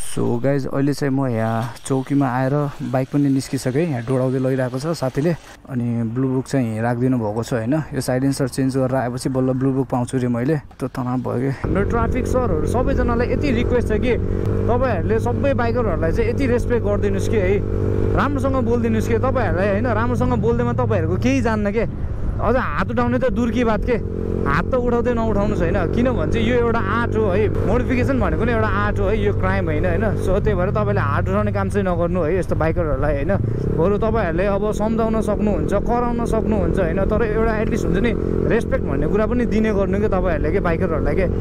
So guys अहिले चाहिँ म यहाँ चौकीमा आएर बाइक पनि निस्किसकेँ। यहाँ डोडाउँदै लगिरहेको छ साथीले। अनि ब्लू बुक चाहिँ राखिदिनु भएको छ होइन। यो साइलेन्सर चेन्ज गरेर आएपछि बल्ल ब्लू बुक पाउँछु रे मैले। त्यो तनाव भयो कि मेरो ट्राफिक सरहरू सबैजनालाई यति रिक्वेस्ट छ कि तपाईँहरूले सबै बाइकरहरूलाई चाहिँ यति रेस्पेक्ट गरिदिनुहोस् कि है, राम्रोसँग बोलिदिनुहोस् कि तपाईँहरूलाई होइन। राम्रोसँग बोल्दैमा तपाईँहरूको केही जान्न के, अझ हात उठाउने त दूर की बात के, हात त उठाउँदै नउठाउनुहोस् होइन। किनभने चाहिँ यो एउटा आर्ट हो है, मोडिफिकेसन भनेको नै एउटा आर्ट हो है, यो क्राइम होइन होइन। सो त्यही भएर तपाईँले हात उठाउने काम चाहिँ नगर्नु है यस्तो बाइकरहरूलाई होइन। बरु तपाईँहरूले अब सम्झाउन सक्नुहुन्छ, कराउन सक्नुहुन्छ होइन, तर एउटा एटलिस्ट हुन्छ नि रेस्पेक्ट भन्ने कुरा पनि दिने गर्नु कि तपाईँहरूले के बाइकरहरूलाई के।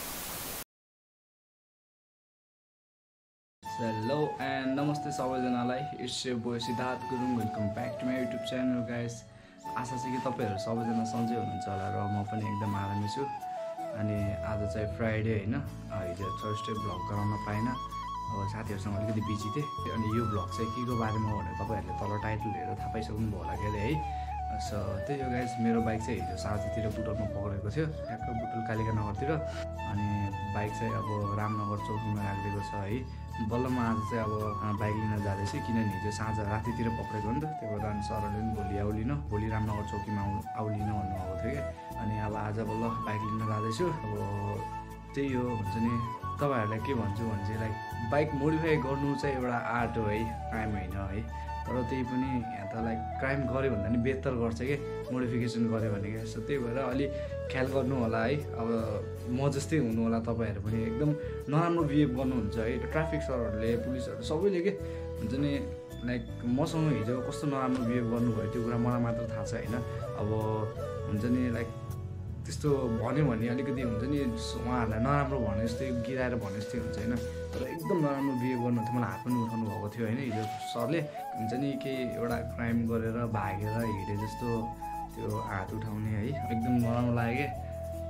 हेलो एन्ड नमस्ते सबैजनालाई, it's your boy Siddharth Gurung. Welcome back to my YouTube channel guys. आशा छ कि तपाईँहरू सबैजना सन्चै हुनुहुन्छ होला र म पनि एकदम आरामै छु। अनि आज चाहिँ फ्राइडे होइन, हिजो थर्सडे भ्लग गराउन पाइनँ, अब साथीहरूसँग अलिकति बिजी थिएँ। अनि यो भ्लग चाहिँ के को बारेमा भनेर तपाईँहरूले तल टाइटल हेरेर थाहा पाइसक्नु भयो होला के अरे है। सो त्यही हो गाइस, मेरो बाइक चाहिँ हिजो साँझतिर बुटलमा पक्रेको थियो, ठ्याक्क बुटल कालिका नगरतिर। अनि बाइक चाहिँ अब रामनगर चौकीमा राखिदिएको छ है। बल्ल म आज चाहिँ अब बाइक लिन जाँदैछु, किनभने हिजो साँझ रातितिर पक्रेको नि त, त्यही भएर अनि सरहरूले पनि भोलि आउलिन, भोलि रामनगर चौकीमा आउलिन भन्नुभएको थियो कि। अनि अब आज बल्ल बाइक लिन जाँदैछु। अब त्यही हो हुन्छ नि, तपाईँहरूलाई के भन्छु भने चाहिँ लाइक बाइक मोडिफाई गर्नु चाहिँ एउटा आर्ट हो है, क्राइम होइन है। तर त्यही पनि यहाँ त लाइक क्राइम गऱ्यो भन्दा नि बेहतर गर्छ कि मोडिफिकेसन गऱ्यो भने क्या। सो त्यही भएर अलिक ख्याल गर्नु होला है। अब म जस्तै हुनु होला तपाईँहरू पनि, एकदम नराम्रो बिहेभ गर्नुहुन्छ है ट्राफिक सरहरूले, पुलिसहरू सबैले के हुन्छ नि। लाइक मसँग हिजो कस्तो नराम्रो बिहेभ गर्नुभयो त्यो कुरा मलाई मात्र थाहा छ होइन। अब हुन्छ नि लाइक त्यस्तो भन्यो भने अलिकति हुन्छ नि उहाँहरूलाई नराम्रो भने जस्तै गिराएर भने जस्तै हुन्छ होइन। तर एकदम नराम्रो बिहेभ गर्नु थियो, मलाई हात पनि उठाउनु भएको थियो होइन हिजो सरले। हुन्छ नि केही एउटा क्राइम गरेर भागेर हिँडे जस्तो त्यो हात उठाउने है, एकदम नराम्रो लाग्यो क्या।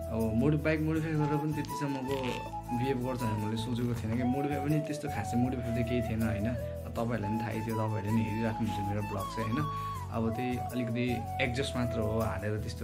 अब बाइक मोडिफाई गरेर पनि त्यतिसम्मको बिहेभ गर्छ भने मैले सोचेको थिएन कि। मोडिफाई पनि त्यस्तो खासै मोडिफाई त केही थिएन होइन। तपाईँहरूलाई पनि थाहै थियो, तपाईँहरूले पनि हेरिराख्नुहुन्छ मेरो ब्लग चाहिँ होइन। अब त्यही अलिकति एडजस्ट मात्र हो हालेर त्यस्तो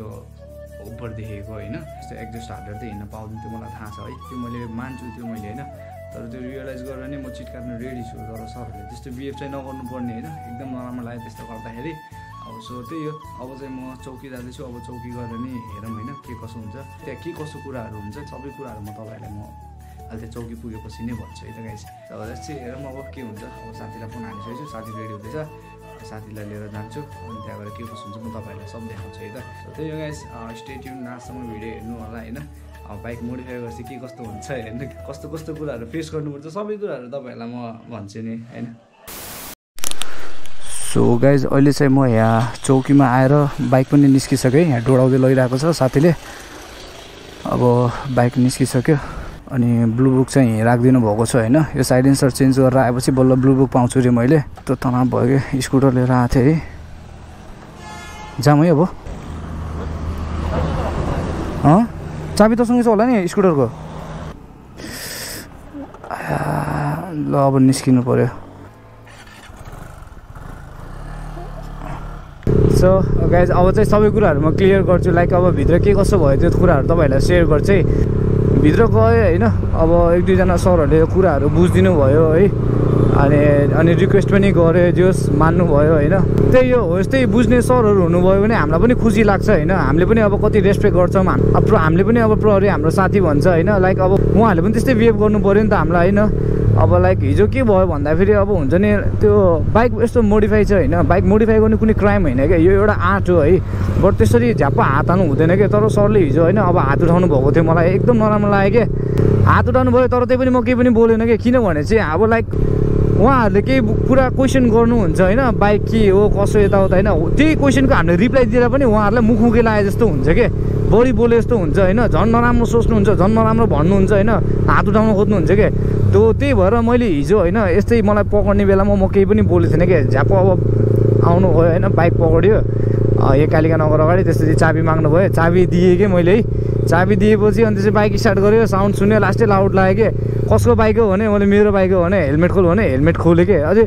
उपर देखेको होइन। त्यस्तो एडजस्ट हालेर चाहिँ हिँड्न पाउँदैन त्यो मलाई थाहा छ है, त्यो मैले मान्छु त्यो मैले होइन। तर त्यो रियलाइज गरेर नै म चिटकाट्न रेडी छु। तर सरहरूले त्यस्तो बिहेभ चाहिँ नगर्नुपर्ने होइन, एकदम नराम्रो लाग्यो त्यस्तो गर्दाखेरि। अब सो त्यही हो, अब चाहिँ म चौकी जाँदैछु। अब चौकी गएर नि हेरौँ होइन के कसो हुन्छ, त्यहाँ के कसो कुराहरू हुन्छ, सबै कुराहरू म तपाईँहरूलाई म अहिले चाहिँ चौकी पुगेपछि नै भन्छु है त गाइस। अब चाहिँ हेरौँ अब के हुन्छ। अब साथीलाई फोन हालिसकेको छु, साथी रेडी हुँदैछ, साथीलाई लिएर जान्छु। अनि त्यहाँ गएर के कसो हुन्छ म तपाईँहरूलाई सब देखाउँछु है त। त्यही हो गाइस, स्टे ट्युन, लास्टसम्म भिडियो हेर्नु होला होइन। अब बाइक मोडिफाई गरेपछि के कस्तो हुन्छ हेर्नु, कस्तो कस्तो कुराहरू फेस गर्नुपर्छ, सबै कुराहरू तपाईँहरूलाई म भन्छु नि होइन। सो गाइज अहिले चाहिँ म यहाँ चौकीमा आएर बाइक पनि निस्किसकेँ। यहाँ डोडाउँदै लगिरहेको छ साथीले। अब बाइक निस्किसक्यो। अनि ब्लू बुक चाहिँ राखिदिनु भएको छ होइन। यो साइलेन्सर चेन्ज गरेर आएपछि बल्ल ब्लू बुक पाउँछु रे मैले। त्यो तनाव भयो कि। स्कुटर लिएर आएको थिएँ है, जाम है अब। चाबी त सँगै छ होला नि स्कुटरको। ल अब निस्किनु पऱ्यो। सो गाइज अब चाहिँ सबै कुराहरू म क्लियर गर्छु। लाइक अब भित्र के कसो भयो त्यो कुराहरू तपाईँहरूलाई सेयर गर्छु है। भित्र गयो होइन, अब एक दुईजना सरहरूले यो कुराहरू बुझिदिनु भयो है। अनि रिक्वेस्ट पनि गऱ्यो, जोस् मान्नुभयो होइन। त्यही हो, यस्तै बुझ्ने सरहरू हुनुभयो भने हामीलाई पनि खुसी लाग्छ होइन। हामीले पनि अब कति रेस्पेक्ट गर्छौँ, हामीले पनि अब प्रहरी हाम्रो साथी भन्छ होइन। लाइक अब उहाँहरूले पनि त्यस्तै बिहेभ गर्नु पऱ्यो नि त हामीलाई होइन। अब लाइक हिजो के भयो भन्दाखेरि अब हुन्छ नि त्यो बाइक यस्तो मोडिफाई छ होइन। बाइक मोडिफाई गर्ने कुनै क्राइम होइन क्या, यो एउटा आर्ट हो है। बट त्यसरी झ्याप्प हात हाल्नु हुँदैन क्या। तर सरले हिजो होइन अब हात उठाउनु भएको थियो, मलाई एकदम नराम्रो लाग्यो क्या। हात उठाउनु भयो तर त्यही पनि म केही पनि बोलेन क्या। किनभने चाहिँ अब लाइक उहाँहरूले केही पुरा क्वेसन गर्नुहुन्छ होइन, बाइक के हो कसो यताउता होइन। त्यही क्वेसनको हामीले रिप्लाई दिएर पनि उहाँहरूलाई मुखमुखे लागे जस्तो हुन्छ क्या, बढी बोले जस्तो हुन्छ होइन। झन् नराम्रो सोच्नुहुन्छ, झन् नराम्रो भन्नुहुन्छ होइन, हात उठाउन खोज्नुहुन्छ क्या। त्यही भएर मैले हिजो होइन यस्तै मलाई पक्र्ने बेलामा म केही पनि बोलेको थिएन क्या। झ्याप्प अब आउनु भयो होइन, बाइक पक्रियो यहाँ कालिका नगर अगाडि। त्यसपछि चाबी माग्नु भयो, चाबी दिएँ कि मैले है। चाबी दिएपछि अनि त्यसपछि बाइक स्टार्ट गऱ्यो, साउन्ड सुन्यो, लास्टै लाउड लाग्यो कि। कसको बाइक हो भने मैले मेरो बाइक हो भने हेलमेट खोल भने हेलमेट खोलेँ कि। अझै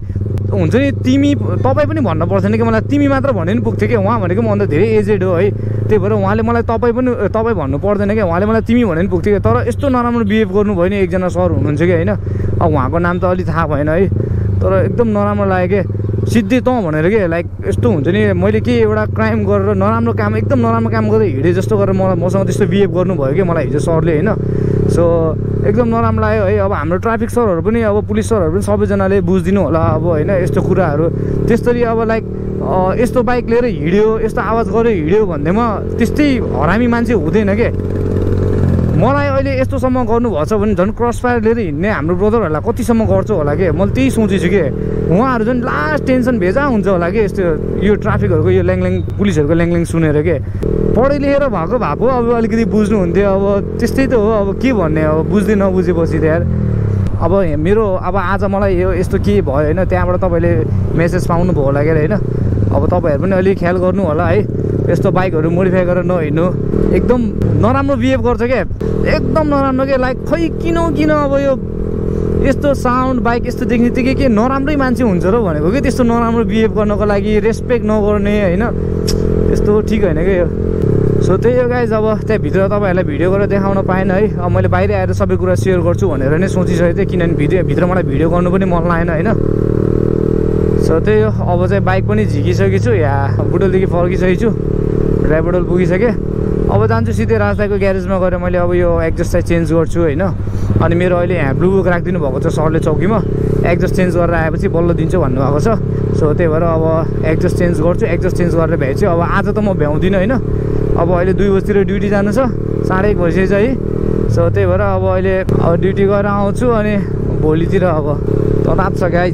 हुन्छ नि तिमी तपाईँ पनि भन्नु पर्दैन कि मलाई तिमी मात्र भने पनि पुग्थ्यो कि उहाँ भनेको म अन्त धेरै एजेड हो है त्यही भएर उहाँले मलाई तपाईँ भन्नु पर्दैन क्या उहाँले मलाई तिमी भने पनि पुग्थ्यो कि तर यस्तो नराम्रो बिहेभ गर्नुभयो नि एकजना सर हुनुहुन्छ कि होइन अब उहाँको नाम त अलि थाहा भएन है तर एकदम नराम्रो लाग्यो कि सिधै तँ भनेर के लाइक यस्तो हुन्छ नि मैले के एउटा क्राइम गरेर नराम्रो काम एकदम नराम्रो काम गर्दै हिँडेँ जस्तो गरेर मसँग त्यस्तो बिहेभ गर्नुभयो कि मलाई हिजो सरले होइन सो एकदम नराम्रो लाग्यो है अब हाम्रो ट्राफिक सरहरू पनि अब पुलिस सरहरू पनि सबैजनाले बुझिदिनु होला अब होइन यस्तो कुराहरू त्यसरी अब लाइक यस्तो बाइक लिएर हिँड्यो यस्तो आवाज गरेर हिँड्यो भन्दैमा त्यस्तै हरामी मान्छे हुँदैन के मलाई अहिले यस्तोसम्म गर्नुभएको छ भने झन् क्रस फायर लिएर हिँड्ने हाम्रो ब्रदरहरूलाई कतिसम्म गर्छु होला कि मैले त्यही सोचेछु कि उहाँहरू झन् लास्ट टेन्सन भेजा हुन्छ होला कि यस्तो यो ट्राफिकहरूको यो ल्याङल्याङ पुलिसहरूको ल्याङल्याङ सुनेर के पढे लेखेर भएको अब अलिकति बुझ्नुहुन्थ्यो अब त्यस्तै त हो अब के भन्ने अब बुझ्दै नबुझेपछि त यार अब मेरो अब आज मलाई यो यस्तो के भयो होइन त्यहाँबाट तपाईँले मेसेज पाउनुभयो होला क्या होइन अब तपाईँहरू पनि अलिक ख्याल गर्नु होला है यस्तो बाइकहरू मोडिफाई गरेर नहिँड्नु एकदम नराम्रो बिहेभ गर्छ क्या एकदम नराम्रो क्या लाइक खै किन अब यो यस्तो साउन्ड बाइक यस्तो देख्ने बित्तिकै के नराम्रै मान्छे हुन्छ र भनेको कि त्यस्तो नराम्रो बिहेभ गर्नको लागि रेस्पेक्ट नगर्ने होइन यस्तो ठिक होइन क्या यो सो त्यही हो गाइज अब त्यहाँभित्र तपाईँहरूलाई भिडियो गरेर देखाउन पाएन है अब मैले बाहिर आएर सबै कुरा सेयर गर्छु भनेर नै सोचिसकेको थिएँ किनभने भित्र मलाई भिडियो गर्नु पनि मन लागेन होइन सो त्यही हो अब चाहिँ बाइक पनि झिकिसकेको छु या बुटोलदेखि फर्किसकेको छु ड्राइभर पुगिसकेँ अब जान्छु सिधै राजदाको ग्यारेजमा गएर मैले अब यो एक्जस्ट चाहिँ चेन्ज गर्छु होइन अनि मेरो अहिले यहाँ ब्लु बुक राखिदिनु भएको छ सरले चौकीमा एक्जस्ट चेन्ज गरेर आएपछि बल्ल दिन्छु भन्नुभएको छ सो त्यही भएर अब एक्जस्ट चेन्ज गर्छु एक्जस्ट चेन्ज गरेर भ्याएछु अब आज त म भ्याउँदिनँ होइन अब अहिले 2 बजीतिर ड्युटी जानु छ 1:30 भइसकेछ है सो त्यही भएर अब अहिले ड्युटी गरेर आउँछु अनि भोलितिर अब तताप छ गाइज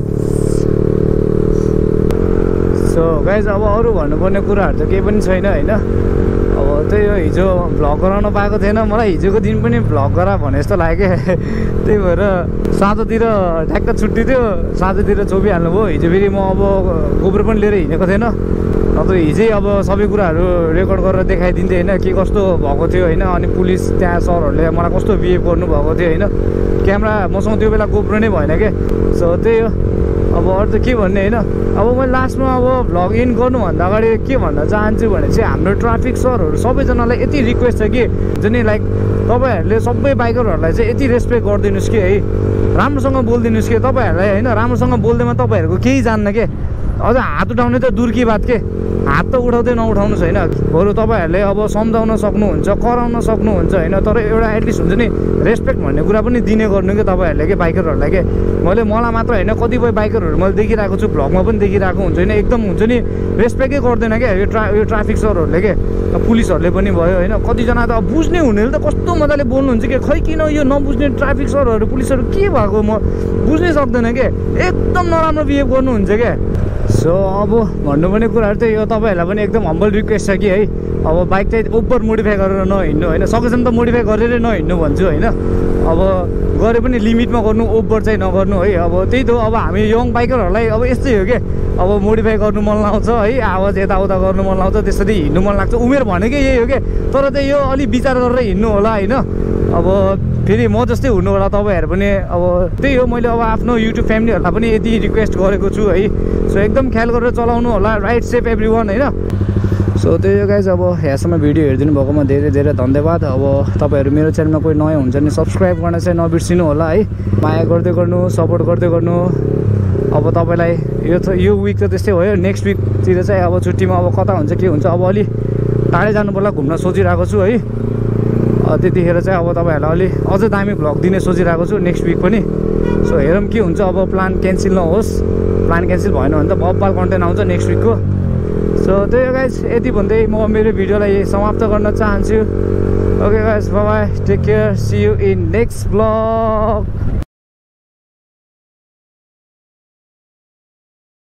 सो गाइज अब अरू भन्नुपर्ने कुराहरू त केही पनि छैन होइन अब त्यही हो हिजो भ्लग गराउन पाएको थिएन मलाई हिजोको दिन पनि भ्लग गरा भने जस्तो लाग्यो त्यही भएर साँझतिर ठ्याक्क छुट्टी थियो साँझतिर छोपिहाल्नु भयो हिजो फेरि म अब गोबर पनि लिएर हिँडेको थिएन नत्र हिजै अब सबै कुराहरू रेकर्ड गरेर देखाइदिन्थेँ होइन के कस्तो भएको थियो होइन अनि पुलिस त्यहाँ सरहरूले मलाई कस्तो बिहेभ गर्नुभएको थियो होइन क्यामेरा मसँग त्यो बेला गोप्रो नै भएन क्या सो त्यही हो अब अरू त के भन्ने होइन अब मैले लास्टमा अब भ्लग इन गर्नुभन्दा अगाडि के भन्न चाहन्छु भने चाहिँ हाम्रो ट्राफिक सरहरू सबैजनालाई यति रिक्वेस्ट छ कि जुन लाइक तपाईँहरूले सबै बाइकरहरूलाई चाहिँ यति रेस्पेक्ट गरिदिनुहोस् कि है राम्रोसँग बोलिदिनुहोस् कि तपाईँहरूलाई होइन राम्रोसँग बोल्दैमा तपाईँहरूको केही जान्न के अझ हात उठाउने त दूर की बात के हात त उठाउँदै नउठाउनुहोस् होइन बरु तपाईँहरूले अब सम्झाउन सक्नुहुन्छ कराउन सक्नुहुन्छ होइन तर एउटा एटलिस्ट हुन्छ नि रेस्पेक्ट भन्ने कुरा पनि दिने गर्नु कि तपाईँहरूले के बाइकरहरूलाई के मलाई मात्र होइन कतिपय बाइकरहरू मैले देखिरहेको छु भ्लगमा पनि देखिरहेको हुन्छ होइन एकदम हुन्छ नि रेस्पेक्टै गर्दैन क्या यो ट्राफिक सरहरूले के पुलिसहरूले पनि भयो होइन कतिजना त अब बुझ्ने हुनेले त कस्तो मजाले बोल्नुहुन्छ कि खै किन यो नबुझ्ने ट्राफिक सरहरू पुलिसहरू के भएको म बुझ्नै सक्दैन के एकदम नराम्रो बिहेभ गर्नुहुन्छ क्या सो अब भन्नुपर्ने कुराहरू चाहिँ यो तपाईँहरूलाई पनि एकदम हम्बल रिक्वेस्ट छ कि है अब बाइक चाहिँ ओभर मोडिफाई गरेर नहिँड्नु होइन सकेसम्म त मोडिफाई गरेरै नहिँड्नु भन्छु होइन अब गरे पनि लिमिटमा गर्नु ओभर चाहिँ नगर्नु है अब त्यही त हो अब हामी यङ बाइकरहरूलाई अब यस्तै हो क्या अब मोडिफाई गर्नु मन लाउँछ है आवाज यताउता गर्नु मन लाउँछ त्यसरी हिँड्नु मन लाग्छ उमेर भनेकै यही हो क्या तर चाहिँ यो अलिक विचार गरेर हिँड्नु होला होइन अब फेरि म जस्तै हुनु होला तपाईँहरू पनि अब त्यही हो मैले अब आफ्नो युट्युब फ्यामिलीहरूलाई पनि यति रिक्वेस्ट गरेको छु है सो एकदम ख्याल गरेर चलाउनु होला राइट सेफ एभ्रिवान होइन सो त्यही हो गाइज अब यहाँसम्म भिडियो हेरिदिनु भएकोमा धेरै धेरै धन्यवाद अब तपाईँहरू मेरो च्यानलमा कोही नयाँ हुन्छ भने सब्सक्राइब गर्न चाहिँ नबिर्सिनु होला है माया गर्दै गर्नु सपोर्ट गर्दै गर्नु अब तपाईँलाई यो विक त त्यस्तै भयो नेक्स्ट विकतिर चाहिँ अब छुट्टीमा अब कता हुन्छ के हुन्छ अब अलि टाढै जानु पर्ला घुम्न सोचिरहेको छु है त्यतिखेर चाहिँ अब तपाईँहरूलाई अलि अझ दामी भ्लग दिने सोचिरहेको छु नेक्स्ट विक पनि सो हेरौँ के हुन्छ अब प्लान क्यान्सल नहोस् प्लान क्यान्सल भएन भने त बब्बाल कन्टेन्ट आउँछ नेक्स्ट विकको सो त्यही हो गाइज यति भन्दै म मेरो भिडियोलाई समाप्त गर्न चाहन्छु okay guys bye bye take care see you in next vlog